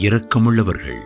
இரக்கமுள்ளவர்கள்.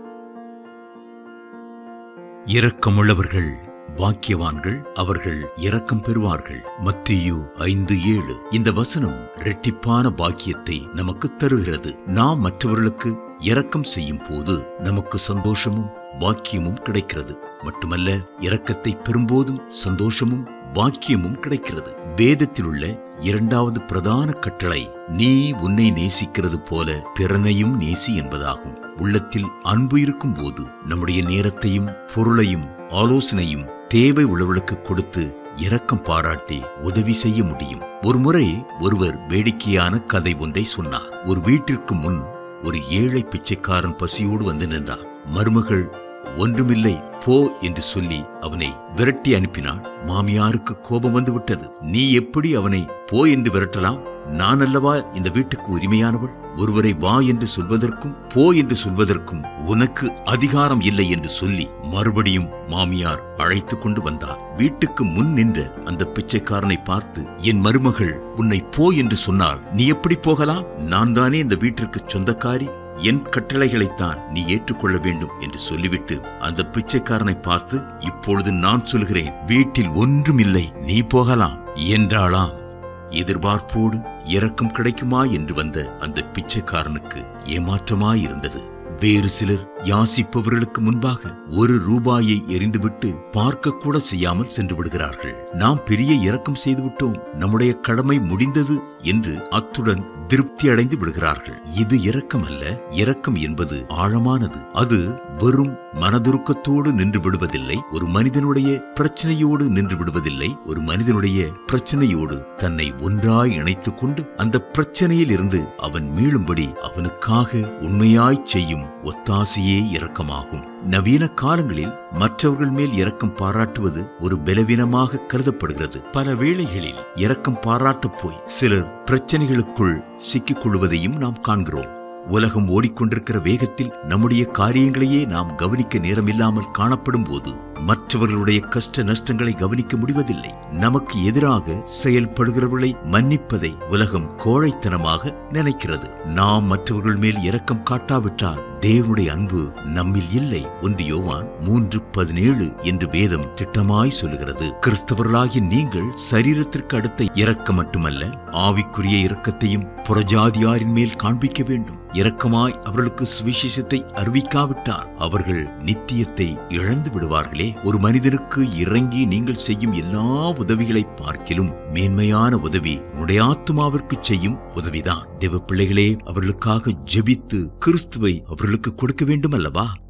இரக்கமுள்ளவர்கள் பாக்கியவான்கள், அவர்கள் இரக்கம் பெறுவார்கள். மத்தேயு 5:7. இந்த வசனம் இரட்டிப்பான பாக்கியத்தை நமக்கு தருகிறது. நாம் மற்றவர்களுக்கு இரக்கம் செய்யும் போது நமக்கு சந்தோஷமும் பாக்கியமும் கிடைக்கிறது. மட்டுமல்ல, இரக்கத்தை பெறும்போதும் சந்தோஷமும் பாக்கியமும் கிடைக்கிறது. வேதத்தில் உள்ள இரண்டாவது பிரதான கட்டளை நீ உன்னை நேசிக்கிறது போல பிறனையும் நேசி என்பதாகும். உள்ளத்தில் அன்பு இருக்கும் போது நம்முடைய நேரத்தையும் பொருளையும் ஆலோசனையும் தேவை உள்ளவர்களுக்கு கொடுத்து இரக்கம் பாராட்டி உதவி செய்ய முடியும். ஒரு முறை ஒருவர் வேடிக்கையான கதை ஒன்றை சொன்னார். ஒரு வீட்டிற்கு முன் ஒரு ஏழை பிச்சைக்காரன் பசியோடு வந்து நின்றார். மருமகள் ஒன்றுமில்லை போ என்று சொல்லி அவனை விரட்டி அனுப்பினாள். மாமியாருக்கு கோபம் வந்து விட்டது. நீ எப்படி அவனை போ என்று விரட்டலாம்? நான் அல்லவா இந்த வீட்டுக்கு உரிமையானவள்? ஒருவரை வா என்று சொல்வதற்கும் போ என்று சொல்வதற்கும் உனக்கு அதிகாரம் இல்லை என்று சொல்லி மறுபடியும் மாமியார் அழைத்து கொண்டு வந்தார். வீட்டுக்கு முன் நின்ற அந்த பிச்சைக்காரனை பார்த்து, என் மருமகள் உன்னை போ என்று சொன்னால் நீ எப்படி போகலாம்? நான் தானே இந்த வீட்டிற்கு சொந்தக்காரி, என் கட்டளைகளைத்தான் நீ ஏற்றுக்கொள்ள வேண்டும் என்று சொல்லிவிட்டு அந்த பிச்சைக்காரனை பார்த்து, இப்பொழுது நான் சொல்கிறேன், வீட்டில் ஒன்றுமில்லை, நீ போகலாம் என்றாளாம். எதிர்பார்ப்போடு இரக்கம் கிடைக்குமா என்று வந்த அந்த பிச்சைக்காரனுக்கு ஏமாற்றமாயிருந்தது. வேறு சிலர் யாசிப்பவர்களுக்கு முன்பாக ஒரு ரூபாயை எறிந்துவிட்டு பார்க்க கூட செய்யாமல் சென்று விடுகிறார்கள். நாம் பெரிய இரக்கம் செய்துவிட்டோம், நம்முடைய கடமை முடிந்தது என்று அத்துடன் திருப்தி அடைந்து விடுகிறார்கள். இது இரக்கம் அல்ல. இரக்கம் என்பது ஆழமானது. அது வெறும் மனதுருக்கத்தோடு நின்று விடுவதில்லை. ஒரு மனிதனுடைய பிரச்சனையோடு நின்று விடுவதில்லை. ஒரு மனிதனுடைய பிரச்சனையோடு தன்னை ஒன்றாய் இணைத்துக் கொண்டு அந்த பிரச்சனையில் இருந்து அவன் மீளும்படி அவனுக்காக உண்மையாய் செய்யும் ஒத்தாசையே இரக்கமாகும். நவீன காலங்களில் மற்றவர்கள் மேல் இரக்கம் பாராட்டுவது ஒரு பலவீனமாக கருதப்படுகிறது. பல வேளைகளில் இரக்கம் பாராட்டப் போய் சிலர் பிரச்சனைகளுக்குள் சிக்கிக் கொள்வதையும் நாம் காண்கிறோம். உலகம் ஓடிக்கொண்டிருக்கிற வேகத்தில் நம்முடைய காரியங்களையே நாம் கவனிக்க நேரமில்லாமல் காணப்படும் போது மற்றவர்களுடைய கஷ்ட நஷ்டங்களை கவனிக்க முடிவதில்லை. நமக்கு எதிராக செயல்படுகிறவர்களை மன்னிப்பதை உலகம் கோழைத்தனமாக நினைக்கிறது. நாம் மற்றவர்கள் மேல் இரக்கம் காட்டாவிட்டால் தேவனுடைய அன்பு நம்மில் இல்லை. 1 யோவான் 3:17 என்று வேதம் திட்டமாய் சொல்லுகிறது. கிறிஸ்தவர்களாகிய நீங்கள் சரீரத்திற்கு அடுத்த இரக்கம் மட்டுமல்ல, ஆவிக்குரிய இரக்கத்தையும் புறஜாதியாரின் மேல் காண்பிக்க வேண்டும். இரக்கமாய் அவர்களுக்கு சுவிசேஷத்தை அறிவிக்காவிட்டால் அவர்கள் நித்தியத்தை இழந்து விடுவார்களே. ஒரு மனிதனுக்கு இறங்கி நீங்கள் செய்யும் எல்லா உதவிகளை பார்க்கிலும் மேன்மையான உதவி உன்னுடைய ஆத்துமாவிற்கு செய்யும் உதவிதான். தேவ பிள்ளைகளே, அவர்களுக்காக ஜெபித்து கிறிஸ்துவை அவர்களுக்கு கொடுக்க வேண்டும் அல்லவா?